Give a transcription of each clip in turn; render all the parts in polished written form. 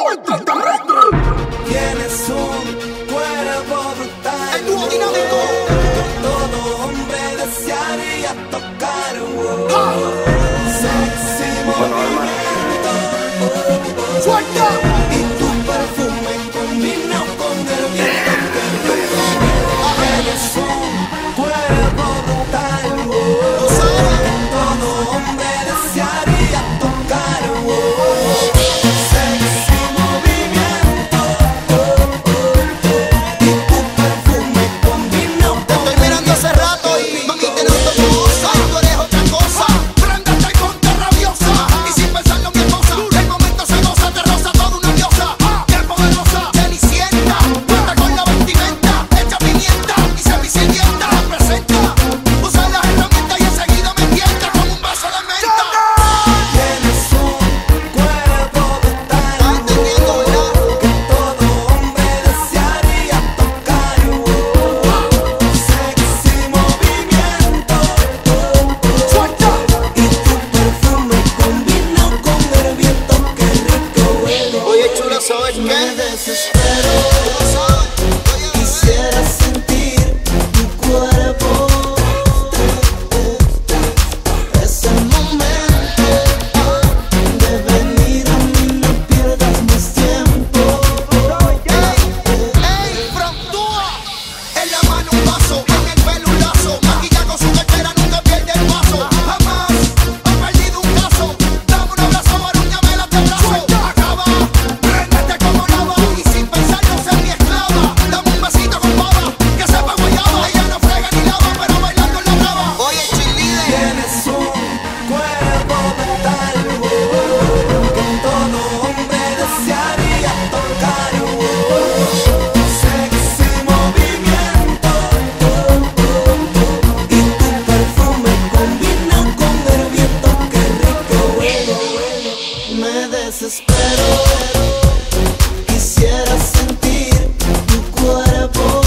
Tienes un cuerpo brutal. El dúo dinámico. Todo hombre desearía tocar. Sexy movimiento. ¡Suelta! Y tu perfume combina con el viento que tienes un cuerpo brutal. Todo hombre desearía tocar. Sexy movimiento. Y tu perfume combina Te con estoy mirando hace rato y mami te noto hermosa. Y tú eres otra cosa. Préndete y ponte rabiosa. Y sin pensarlo mi hermosa, el momento se goza, te roza toda una diosa. Qué poderosa, cenicienta. Cuenta con la vestimenta, hecha pimienta y semi-sedienta. Representa, usa las herramientas y enseguida me tienta como un vaso de menta. Tienes un cuerpo brutal. ¿Estás entendiendo, verdad? Que todo hombre desearía tocar. Sexy movimiento. ¡Suelta! Y tu perfume combina con el viento. Qué rico huele. Oye, chula, ¿sabes Me qué? desespero. ¿Sabes? Quisiera sentir tu cuerpo. Es el momento de venir a mí, no pierdas más tiempo. ¡Ey, frontúa! En la mano un vaso, en el pelo un lazo. Maquilla con su cartera, nunca pierde el paso. Jamás ha perdido un caso. Dame un abrazo, arúñame el antebrazo. Acaba, préndete como lava. Y sin pensarlo, ser mi esclava. Dame un besito con baba, que sepa guayaba. Ella no frega ni lava, pero bailando en la brava. Oye, cheerleader. Tienes un cuerpo brutal que todo hombre desearía tocar. Sexy movimiento. Y tu perfume combina con el viento. Qué rico huele. Me desespero. Quisiera sentir tu cuerpo.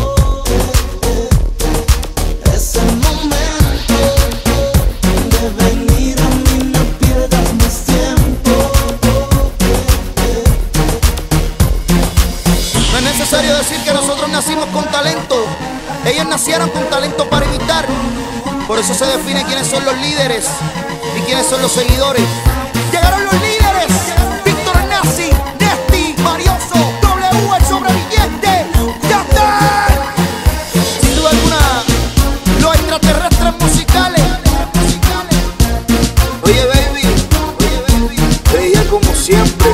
Es el momento de venir a mí, no pierdas más tiempo. No es necesario decir que nosotros nacimos con talento. Ellos nacieron con talento para imitar. Por eso se define quiénes son los líderes y quiénes son los seguidores. Llegaron los líderes. Víctor Nazi, Nesti, Marioso, W, el sobreviviente. ¡Yandel! Sin duda alguna, los extraterrestres musicales. Oye, baby, ella como siempre.